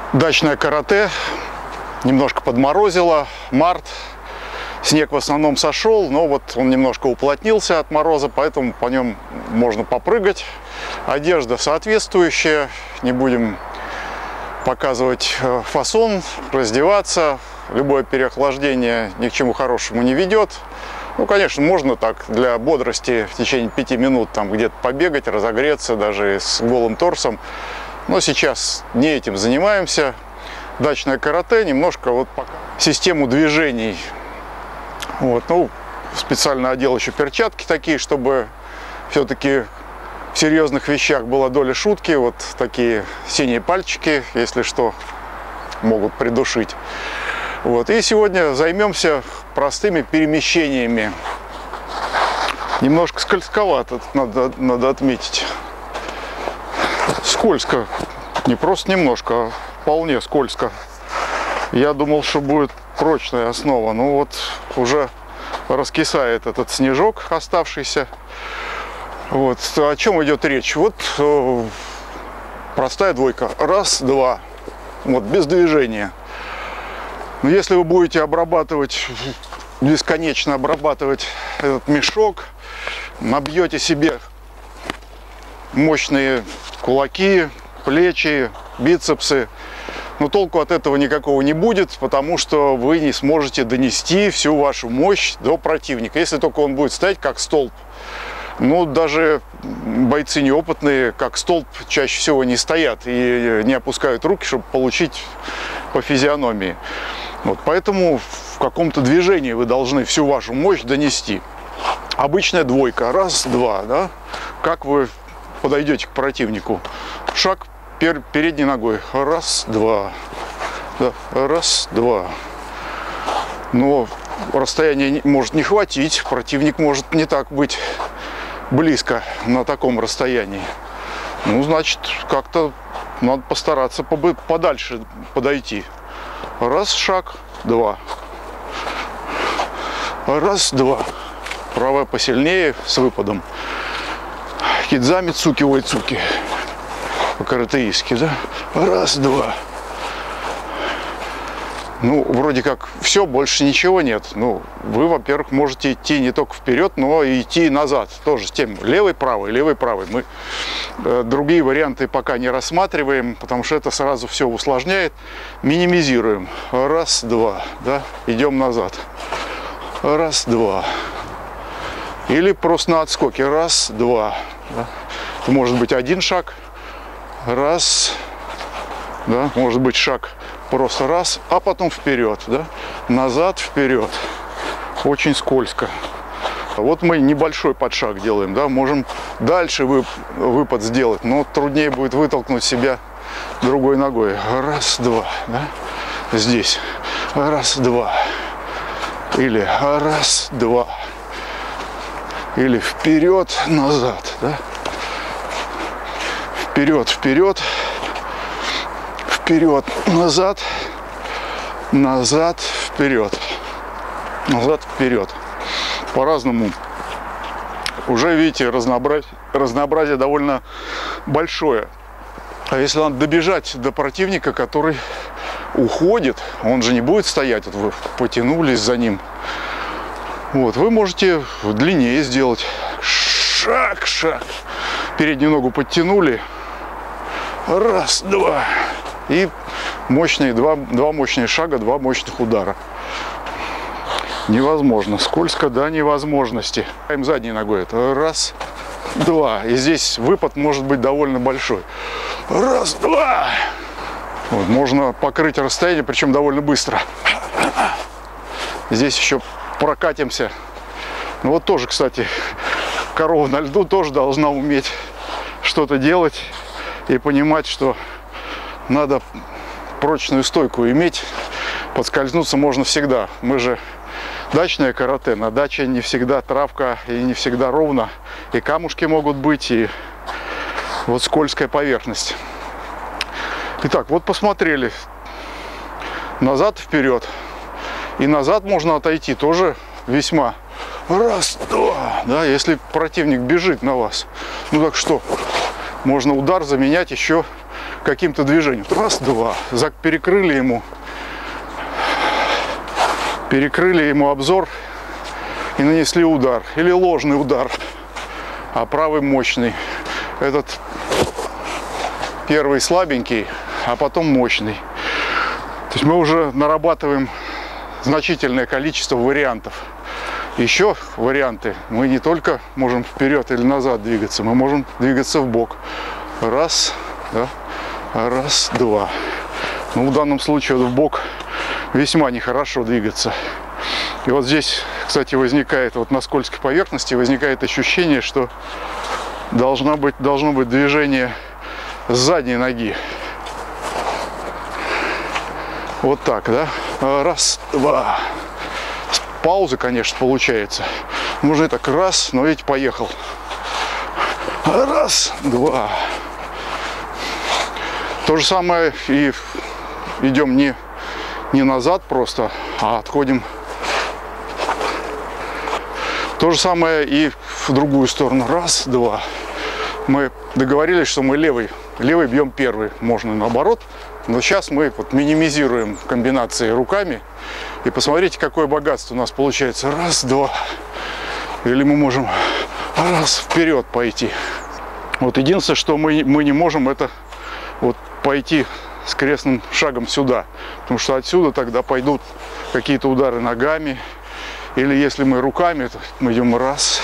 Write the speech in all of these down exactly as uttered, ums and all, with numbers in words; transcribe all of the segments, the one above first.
Дачное карате. Немножко подморозило. Март. Снег в основном сошел, но вот он немножко уплотнился от мороза, поэтому по нем можно попрыгать. Одежда соответствующая. Не будем показывать фасон, раздеваться. Любое переохлаждение ни к чему хорошему не ведет. Ну, конечно, можно так для бодрости в течение пяти минут там где-то побегать, разогреться, даже с голым торсом. Но сейчас не этим занимаемся. Дачное карате, немножко вот систему движений. Вот, ну, специально одел еще перчатки такие, чтобы все-таки в серьезных вещах была доля шутки. Вот такие синие пальчики, если что, могут придушить. Вот, и сегодня займемся простыми перемещениями. Немножко скользковато, надо, надо отметить. Скользко. Не просто немножко, а вполне скользко. Я думал, что будет прочная основа. Ну вот уже раскисает этот снежок оставшийся. Вот. О чем идет речь? Вот э, простая двойка. Раз, два. Вот, без движения. Но если вы будете обрабатывать, бесконечно обрабатывать этот мешок, набьете себе мощные кулаки, плечи, бицепсы, но толку от этого никакого не будет, потому что вы не сможете донести всю вашу мощь до противника, если только он будет стоять как столб. Ну, даже бойцы неопытные, как столб, чаще всего не стоят и не опускают руки, чтобы получить по физиономии. Вот, поэтому в каком-то движении вы должны всю вашу мощь донести. Обычная двойка. Раз, два. Да? Как вы подойдете к противнику? Шаг пер передней ногой. Раз, два. Да. Раз, два. Но расстояние может не хватить. Противник может не так быть близко на таком расстоянии. Ну, значит, как-то надо постараться подальше подойти. Раз, шаг, два. Раз, два. Правая посильнее, с выпадом. Кидзами цуки, ой, цуки. По-каратеистски, да? Раз, два. Ну, вроде как все, больше ничего нет. Ну, вы, во-первых, можете идти не только вперед, но и идти назад. Тоже с тем левой, правой, левой, правой. Мы э, другие варианты пока не рассматриваем, потому что это сразу все усложняет. Минимизируем. Раз, два. Да? Идем назад. Раз, два. Или просто на отскоке. Раз, два. Да? Это может быть один шаг. Раз. Да? Может быть шаг. Просто раз, а потом вперед, да? Назад, вперед. Очень скользко. Вот мы небольшой подшаг делаем, да? Можем дальше вып выпад сделать, но труднее будет вытолкнуть себя другой ногой. Раз, два, да? Здесь. Раз, два. Или раз, два. Или вперед, назад, да? Вперед, вперед. Вперед, назад, назад, вперед, назад, вперед. По-разному. Уже видите, разнообразие, разнообразие довольно большое. А если надо добежать до противника, который уходит, он же не будет стоять, вот вы потянулись за ним. Вот, вы можете длиннее сделать. Шаг, шаг. Переднюю ногу подтянули. Раз, два. И мощные, два, два мощных шага, два мощных удара. Невозможно. Скользко до невозможности. Задней ногой это раз, два. И здесь выпад может быть довольно большой. Раз, два. Вот, можно покрыть расстояние, причем довольно быстро. Здесь еще прокатимся. Ну вот тоже, кстати, корова на льду тоже должна уметь что-то делать и понимать, что надо прочную стойку иметь. Подскользнуться можно всегда. Мы же дачное карате. На даче не всегда травка и не всегда ровно. И камушки могут быть, и вот скользкая поверхность. Итак, вот посмотрели. Назад, вперед. И назад можно отойти тоже весьма. Раз, два. Да, если противник бежит на вас. Ну так что? Можно удар заменять еще каким-то движением. Раз, два. Перекрыли ему, перекрыли ему обзор и нанесли удар. Или ложный удар, а правый мощный. Этот первый слабенький, а потом мощный. То есть мы уже нарабатываем значительное количество вариантов. Еще варианты. Мы не только можем вперед или назад двигаться, мы можем двигаться вбок. Раз, да, раз, два. Ну, в данном случае вбок весьма нехорошо двигаться. И вот здесь, кстати, возникает, вот на скользкой поверхности возникает ощущение, что должна быть, должно быть движение с задней ноги. Вот так, да? Раз, два. С паузы, конечно, получается. Можно и так раз, но ведь поехал. Раз, два. То же самое и идем не, не назад просто, а отходим. То же самое и в другую сторону. Раз, два. Мы договорились, что мы левый. Левый бьем первый. Можно наоборот. Но сейчас мы вот минимизируем комбинации руками. И посмотрите, какое богатство у нас получается. Раз, два. Или мы можем раз вперед пойти. Вот единственное, что мы, мы не можем, это вот пойти с крестным шагом сюда. Потому что отсюда тогда пойдут какие-то удары ногами. Или если мы руками, то мы идем раз.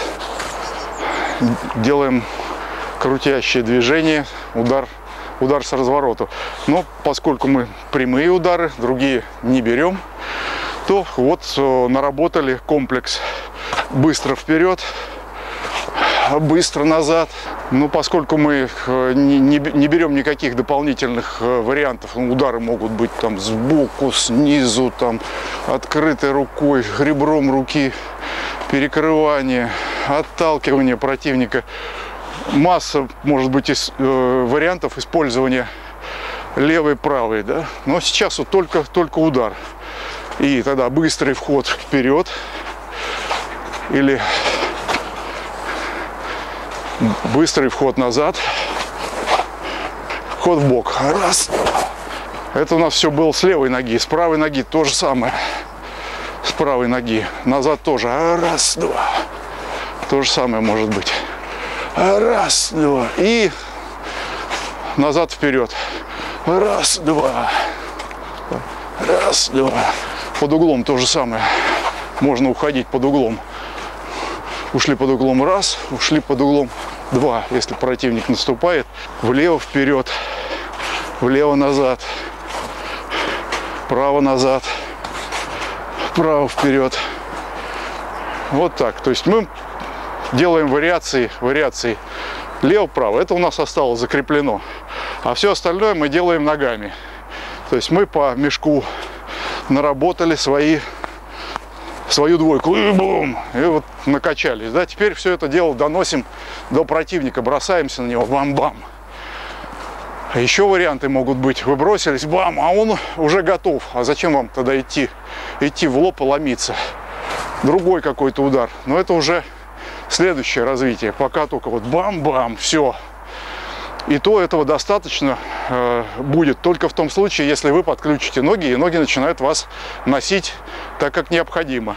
Делаем крутящее движение. Удар. Удар с развороту. Но поскольку мы прямые удары, другие не берем, то вот наработали комплекс быстро вперед, быстро назад. Но поскольку мы не, не, не берем никаких дополнительных вариантов, удары могут быть там сбоку, снизу, там открытой рукой, ребром руки, перекрывание, отталкивание противника. Масса, может быть, из, э, вариантов использования левой, правой, да. Но сейчас вот только, только удар. И тогда быстрый вход вперед. Или быстрый вход назад. Вход в бок. Раз. Это у нас все было с левой ноги. С правой ноги то же самое. С правой ноги. Назад тоже. Раз, два. То же самое может быть. Раз, два. И назад, вперед. Раз, два. Раз, два. Под углом то же самое. Можно уходить под углом. Ушли под углом раз, ушли под углом два. Если противник наступает, влево, вперед. Влево, назад. Право, назад. Вправо, вперед. Вот так. То есть мы делаем вариации, вариации лево-право. Это у нас осталось закреплено. А все остальное мы делаем ногами. То есть мы по мешку наработали свои, свою двойку. И бум! И вот накачались. Да? Теперь все это дело доносим до противника. Бросаемся на него. Бам-бам. Еще варианты могут быть. Вы бросились, бам, а он уже готов. А зачем вам тогда идти? Идти в лоб и ломиться. Другой какой-то удар. Но это уже следующее развитие. Пока только вот бам-бам, все. И то этого достаточно э, будет только в том случае, если вы подключите ноги, и ноги начинают вас носить так, как необходимо.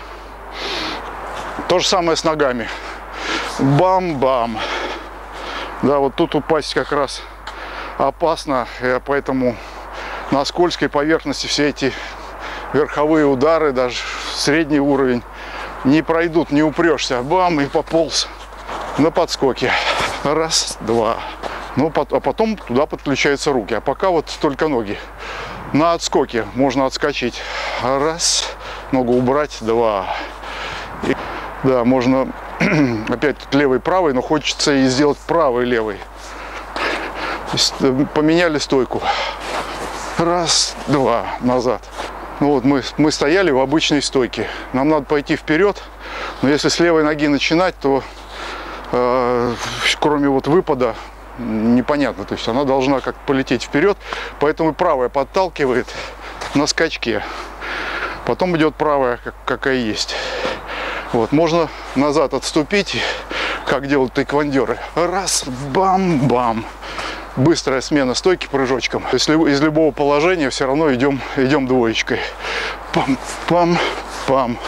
То же самое с ногами. Бам-бам. Да, вот тут упасть как раз опасно, поэтому на скользкой поверхности все эти верховые удары, даже средний уровень, не пройдут, не упрешься. Бам, и пополз на подскоке. Раз, два. Ну, а потом туда подключаются руки. А пока вот только ноги. На отскоке можно отскочить. Раз. Ногу убрать. Два. И, да, можно опять тут левый, правый, но хочется и сделать правый, левый. То есть поменяли стойку. Раз, два. Назад. Ну вот мы, мы стояли в обычной стойке. Нам надо пойти вперед. Но если с левой ноги начинать, то э, кроме вот выпада непонятно. То есть она должна как-то полететь вперед. Поэтому правая подталкивает на скачке. Потом идет правая, как, какая есть. Вот, можно назад отступить, как делают тайквандеры. Раз, бам-бам. быстрая смена стойки прыжочком. Если из любого положения все равно идем, идем двоечкой. Пам-пам-пам.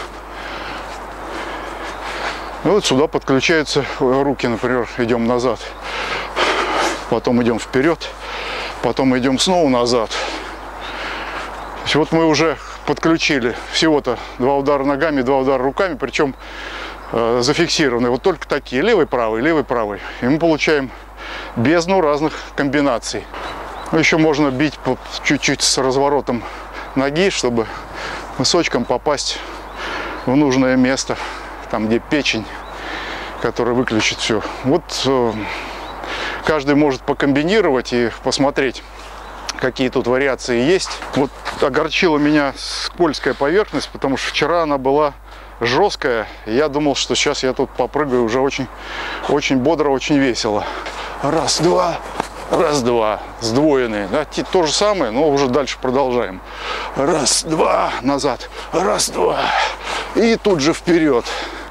Вот сюда подключаются руки, например, идем назад. Потом идем вперед. Потом идем снова назад. То есть вот мы уже подключили всего-то два удара ногами, два удара руками, причем э, зафиксированы вот только такие, левый, правый, левый, правый. И мы получаем бездну разных комбинаций. Еще можно бить чуть-чуть с разворотом ноги, чтобы мысочком попасть в нужное место, там где печень, которая выключит все. Вот э, каждый может покомбинировать и посмотреть, какие тут вариации есть. Вот огорчила меня скользкая поверхность, потому что вчера она была жесткая. Я думал, что сейчас я тут попрыгаю уже очень, очень бодро, очень весело. Раз, два, раз, два. Сдвоенные. Да, то же самое, но уже дальше продолжаем. Раз, два, назад. Раз, два. И тут же вперед.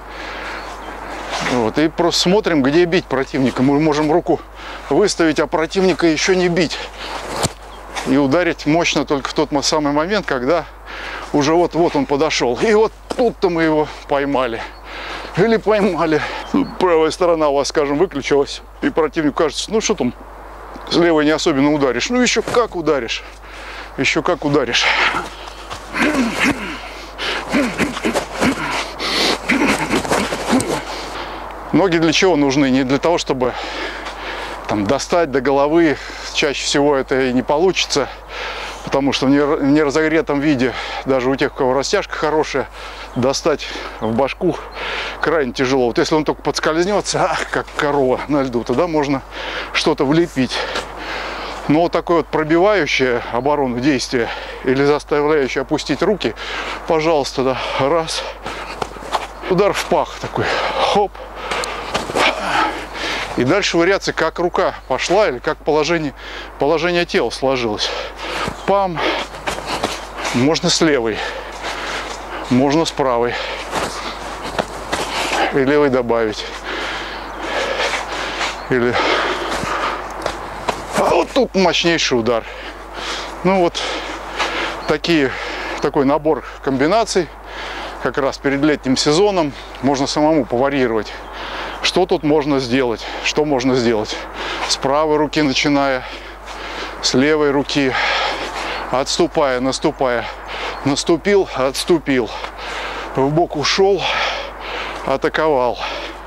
Вот, и просто смотрим, где бить противника. Мы можем руку выставить, а противника еще не бить. И ударить мощно только в тот самый момент, когда уже вот-вот он подошел. И вот тут-то мы его поймали. Или поймали. Правая сторона у вас, скажем, выключилась. И противнику кажется, ну что там, с левой не особенно ударишь. Ну еще как ударишь. Еще как ударишь. Ноги для чего нужны? Не для того, чтобы там достать до головы. Чаще всего это и не получится, потому что в неразогретом виде, даже у тех, у кого растяжка хорошая, достать в башку крайне тяжело. Вот если он только подскользнется, ах, как корова на льду, тогда можно что-то влепить. Но вот такое вот пробивающее оборону действие или заставляющее опустить руки, пожалуйста, да, раз, удар в пах такой, хоп. И дальше вариация, как рука пошла или как положение, положение тела сложилось. Пам. Можно с левой, можно с правой. И левой добавить. Или... А вот тут мощнейший удар. Ну вот такие, такой набор комбинаций. Как раз перед летним сезоном можно самому поварьировать. Что тут можно сделать? Что можно сделать? С правой руки начиная, с левой руки, отступая, наступая. Наступил, отступил. В бок ушел, атаковал.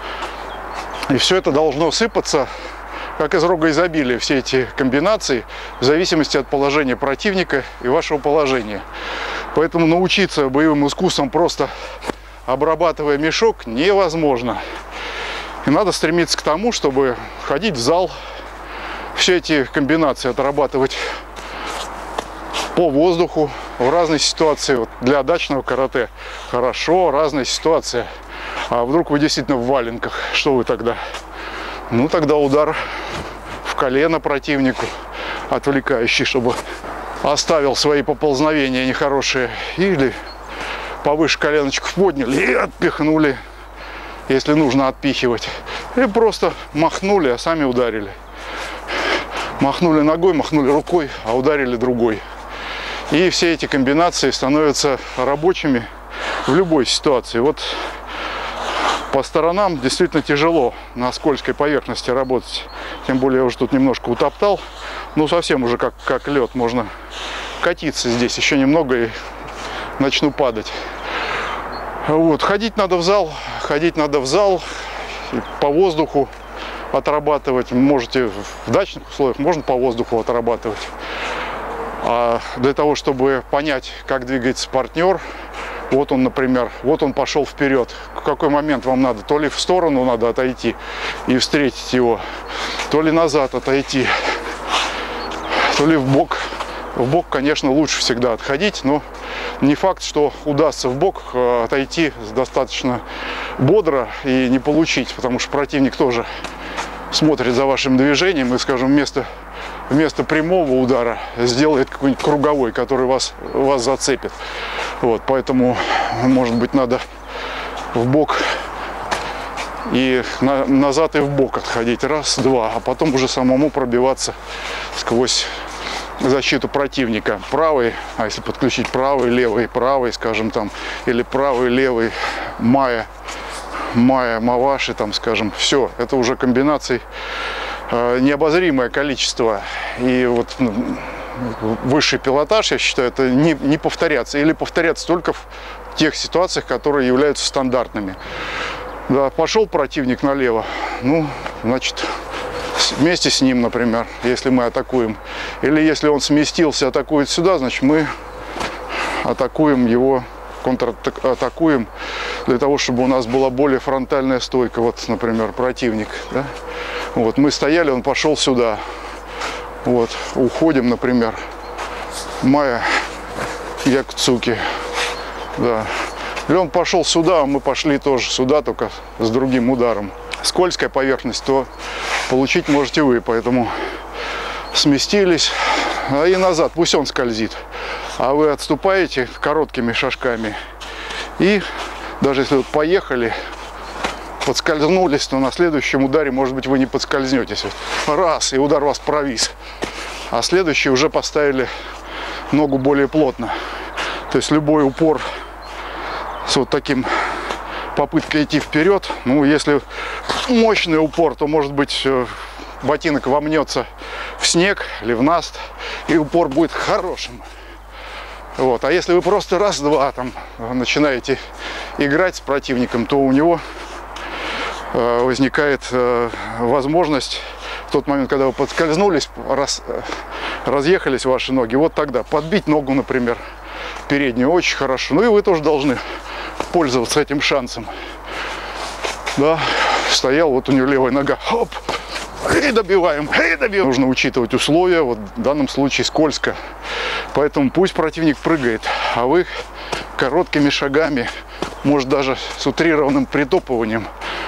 И все это должно сыпаться, как из рога изобилия, все эти комбинации, в зависимости от положения противника и вашего положения. Поэтому научиться боевым искусствам, просто обрабатывая мешок, невозможно. И надо стремиться к тому, чтобы ходить в зал, все эти комбинации отрабатывать по воздуху в разной ситуации. Вот для дачного карате хорошо, разная ситуация. А вдруг вы действительно в валенках, что вы тогда? Ну тогда удар в колено противнику, отвлекающий, чтобы оставил свои поползновения нехорошие. Или повыше коленочку подняли и отпихнули, если нужно отпихивать. Или просто махнули, а сами ударили. Махнули ногой, махнули рукой, а ударили другой. И все эти комбинации становятся рабочими в любой ситуации. Вот по сторонам действительно тяжело на скользкой поверхности работать. Тем более я уже тут немножко утоптал. Ну совсем уже как, как лед. Можно катиться здесь еще немного и начну падать. Вот. Ходить надо в зал. Ходить надо в зал. По воздуху отрабатывать. Можете в дачных условиях, можно по воздуху отрабатывать. А для того, чтобы понять, как двигается партнер, вот он, например, вот он пошел вперед. В какой момент вам надо? То ли в сторону надо отойти и встретить его, то ли назад отойти, то ли в бок. В бок, конечно, лучше всегда отходить, но не факт, что удастся в бок отойти достаточно бодро и не получить, потому что противник тоже смотрит за вашим движением и, скажем, вместо, вместо прямого удара сделает какой-нибудь круговой, который вас, вас зацепит. Вот, поэтому, может быть, надо в бок и на, назад и в бок отходить. Раз, два. А потом уже самому пробиваться сквозь защиту противника. Правый, а если подключить правый, левый, правый, скажем там, или правый, левый, майя, майя, маваши, там, скажем, все. Это уже комбинаций э, необозримое количество. И вот ну, высший пилотаж, я считаю, это не, не повторяться. Или повторяться только в тех ситуациях, которые являются стандартными. Да, пошел противник налево, ну, значит, вместе с ним, например, если мы атакуем. Или если он сместился, атакует сюда, значит, мы атакуем его, контратакуем, для того, чтобы у нас была более фронтальная стойка. Вот, например, противник. Да? Вот, мы стояли, он пошел сюда. Вот, уходим, например, майя якуцуки. Да. Или он пошел сюда, а мы пошли тоже сюда, только с другим ударом. Скользкая поверхность, то получить можете вы, поэтому сместились и назад, пусть он скользит. А вы отступаете короткими шажками. И даже если вот поехали, подскользнулись, то на следующем ударе, может быть, вы не подскользнетесь. Раз, и удар вас провис. А следующий уже поставили ногу более плотно. То есть любой упор с вот таким попыткой идти вперед. Ну, если мощный упор, то, может быть, ботинок вомнется в снег или в наст, и упор будет хорошим. Вот. А если вы просто раз-два там начинаете играть с противником, то у него э, возникает э, возможность в тот момент, когда вы подскользнулись, раз, э, разъехались ваши ноги, вот тогда подбить ногу, например, переднюю очень хорошо. Ну и вы тоже должны пользоваться этим шансом. Да, стоял, вот у него левая нога, хоп, и добиваем, и добиваем. Нужно учитывать условия, вот в данном случае скользко. Поэтому пусть противник прыгает, а вы короткими шагами, может даже с утрированным притопыванием,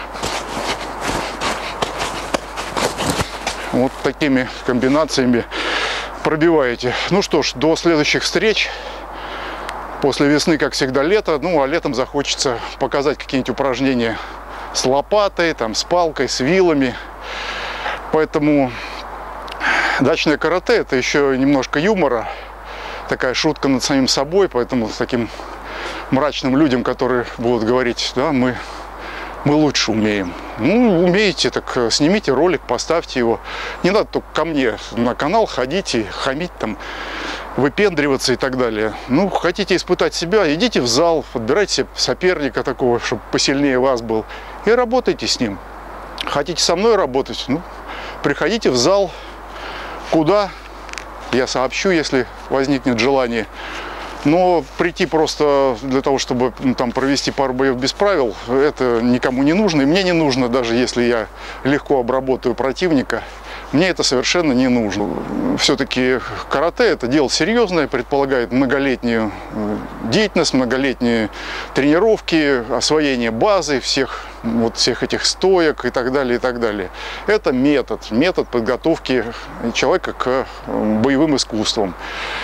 вот такими комбинациями пробиваете. Ну что ж, до следующих встреч. После весны, как всегда, лето. Ну, а летом захочется показать какие-нибудь упражнения с лопатой, там, с палкой, с вилами. Поэтому дачное карате – это еще немножко юмора. Такая шутка над самим собой. Поэтому с таким мрачным людям, которые будут говорить, да, мы, мы лучше умеем. Ну, умеете, так снимите ролик, поставьте его. Не надо только ко мне на канал ходить и хамить там, выпендриваться и так далее. Ну, хотите испытать себя, идите в зал, подбирайте себе соперника такого, чтобы посильнее вас был, и работайте с ним. Хотите со мной работать? Ну, приходите в зал. Куда? Я сообщу, если возникнет желание. Но прийти просто для того, чтобы ну, там провести пару боев без правил, это никому не нужно. И мне не нужно, даже если я легко обработаю противника. Мне это совершенно не нужно. Все-таки карате – это дело серьезное, предполагает многолетнюю деятельность, многолетние тренировки, освоение базы всех, вот, всех этих стоек и так далее, и так далее. Это метод, метод подготовки человека к боевым искусствам.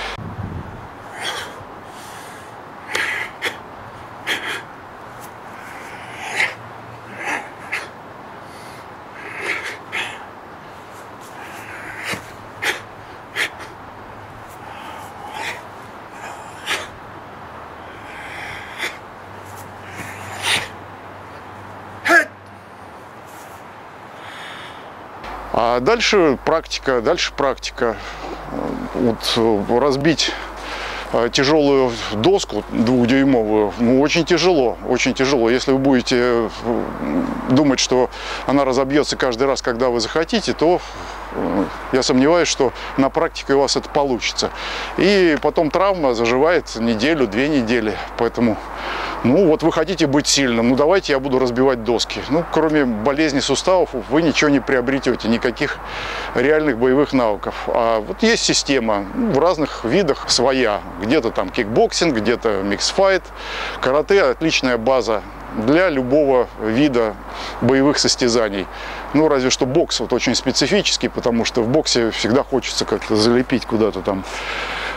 А дальше практика, дальше практика. Вот разбить тяжелую доску двухдюймовую, ну, очень тяжело, очень тяжело. Если вы будете думать, что она разобьется каждый раз, когда вы захотите, то я сомневаюсь, что на практике у вас это получится. И потом травма заживает неделю, две недели. Поэтому, ну вот вы хотите быть сильным, ну давайте я буду разбивать доски. Ну, кроме болезни суставов вы ничего не приобретете, никаких реальных боевых навыков. А вот есть система, ну, в разных видах своя. Где-то там кикбоксинг, где-то миксфайт. Карате – отличная база для любого вида боевых состязаний. Ну, разве что бокс вот очень специфический, потому что в боксе всегда хочется как-то залепить куда-то там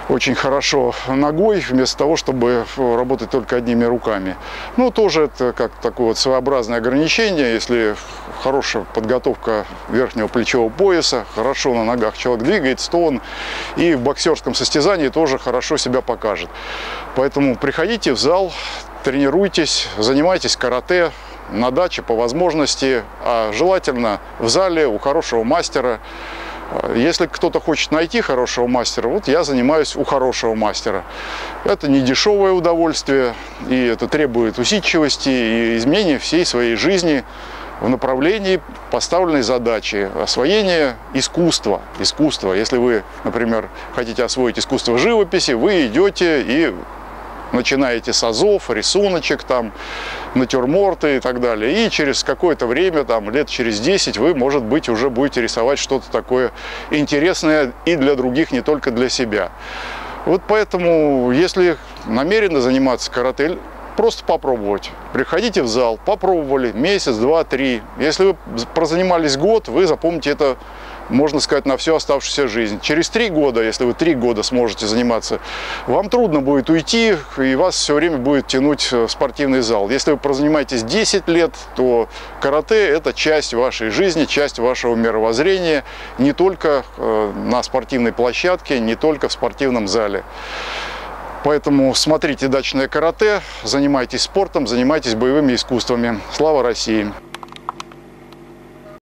очень хорошо ногой, вместо того, чтобы работать только одними руками. Ну, тоже это как такое вот своеобразное ограничение. Если хорошая подготовка верхнего плечевого пояса, хорошо на ногах человек двигается, то он и в боксерском состязании тоже хорошо себя покажет. Поэтому приходите в зал, тренируйтесь, занимайтесь карате на даче по возможности, а желательно в зале у хорошего мастера. Если кто-то хочет найти хорошего мастера, вот я занимаюсь у хорошего мастера. Это не дешевое удовольствие, и это требует усидчивости и изменения всей своей жизни в направлении поставленной задачи освоения искусства. Искусства. Если вы, например, хотите освоить искусство живописи, вы идете и начинаете с азов, рисуночек, там, натюрморты и так далее. И через какое-то время, там, лет через десять, вы, может быть, уже будете рисовать что-то такое интересное и для других, не только для себя. Вот поэтому, если намерены заниматься карате, просто попробовать. Приходите в зал, попробовали месяц, два, три. Если вы прозанимались год, вы запомните это, можно сказать, на всю оставшуюся жизнь. Через три года, если вы три года сможете заниматься, вам трудно будет уйти, и вас все время будет тянуть в спортивный зал. Если вы прозанимаетесь десять лет, то карате – это часть вашей жизни, часть вашего мировоззрения, не только на спортивной площадке, не только в спортивном зале. Поэтому смотрите «Дачное карате», занимайтесь спортом, занимайтесь боевыми искусствами. Слава России!